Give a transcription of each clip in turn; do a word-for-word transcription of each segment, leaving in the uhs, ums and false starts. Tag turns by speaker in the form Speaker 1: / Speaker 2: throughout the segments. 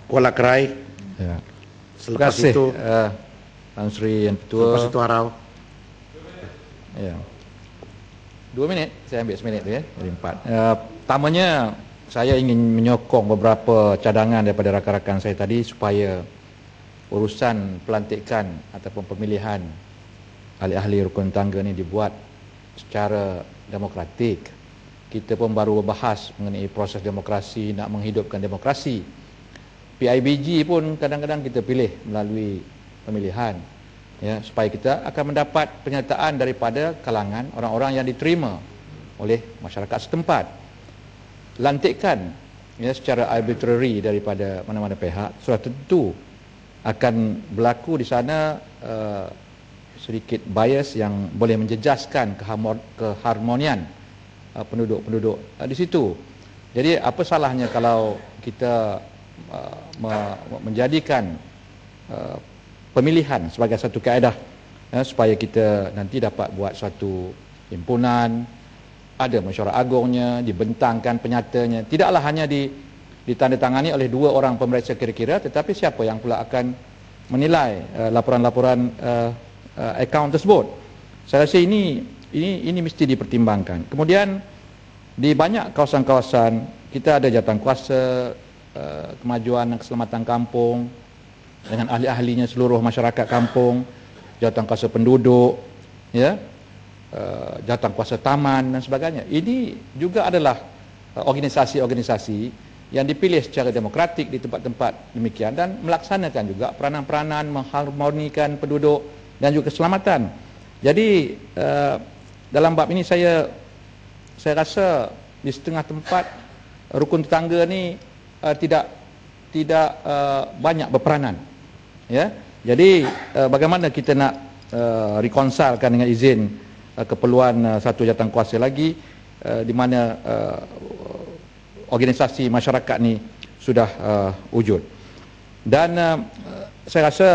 Speaker 1: Kuala Kerai.
Speaker 2: Ya.
Speaker 1: Selepas
Speaker 2: Terima kasih,
Speaker 1: itu
Speaker 2: uh, Tan Sri Yang Ketua.
Speaker 1: Selepas itu Arau.
Speaker 2: Ya. Dua minit, saya ambil seminit tu ya, jadi empat. Uh, pertamanya, saya ingin menyokong beberapa cadangan daripada rakan-rakan saya tadi supaya urusan pelantikan ataupun pemilihan ahli-ahli rukun tangga ni dibuat secara demokratik. Kita pun baru berbahas mengenai proses demokrasi, nak menghidupkan demokrasi. P I B G pun kadang-kadang kita pilih melalui pemilihan, ya, supaya kita akan mendapat penyertaan daripada kalangan orang-orang yang diterima oleh masyarakat setempat. Lantikan, ya, secara arbitrary daripada mana-mana pihak sudah tentu akan berlaku di sana uh, sedikit bias yang boleh menjejaskan keharmonian uh, penduduk-penduduk uh, di situ. Jadi apa salahnya kalau kita uh, me- menjadikan uh, pemilihan sebagai satu kaedah, ya, supaya kita nanti dapat buat suatu himpunan, ada mesyuarat agungnya, dibentangkan penyatanya, tidaklah hanya di, ditandatangani oleh dua orang pemeriksa kira-kira, tetapi siapa yang pula akan menilai uh, laporan-laporan uh, uh, akaun tersebut. Saya rasa ini ini ini mesti dipertimbangkan. Kemudian di banyak kawasan-kawasan kita ada jawatankuasa uh, kemajuan dan keselamatan kampung dengan ahli-ahlinya seluruh masyarakat kampung, jawatankuasa penduduk, ya, uh, jawatankuasa taman dan sebagainya. Ini juga adalah uh, organisasi-organisasi yang dipilih secara demokratik di tempat-tempat demikian dan melaksanakan juga peranan-peranan mengharmonikan penduduk dan juga keselamatan. Jadi uh, dalam bab ini saya saya rasa di setengah tempat rukun tetangga ni uh, tidak tidak uh, banyak berperanan, ya. Jadi uh, bagaimana kita nak uh, reconcilekan dengan izin uh, keperluan uh, satu jawatankuasa lagi uh, di mana uh, organisasi masyarakat ni sudah uh, wujud. Dan uh, saya rasa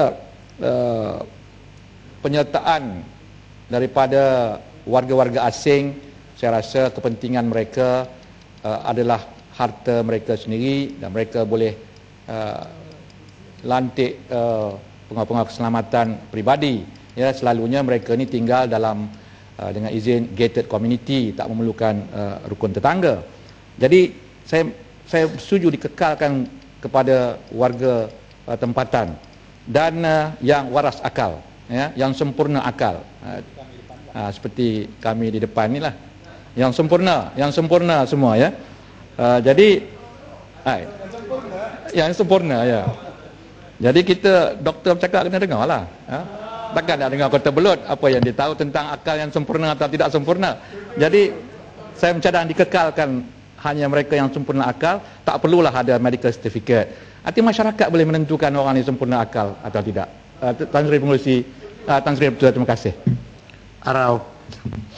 Speaker 2: uh, penyertaan daripada warga-warga asing, saya rasa kepentingan mereka uh, adalah harta mereka sendiri dan mereka boleh uh, lantik uh, pengawal-pengawal keselamatan peribadi, ya. Selalunya mereka ni tinggal dalam uh, dengan izin gated community, tak memerlukan uh, rukun tetangga. Jadi saya saya setuju dikekalkan kepada warga uh, tempatan dan uh, yang waras akal, ya, yang sempurna akal, uh, uh, seperti kami di depan ni lah, yang sempurna, yang sempurna semua, ya. Uh, jadi, ay, yang sempurna, ya. Jadi kita doktor bercakap kena dengar lah, ya. Takkan nak dengar kota belut apa yang dia tahu tentang akal yang sempurna atau tidak sempurna. Jadi saya mencadang dikekalkan hanya mereka yang sempurna akal, tak perlulah ada medical certificate. Arti masyarakat boleh menentukan orang ini sempurna akal atau tidak. Uh, Tan Sri Pengerusi, uh, Tan Sri Ketua, terima kasih.
Speaker 1: Arau.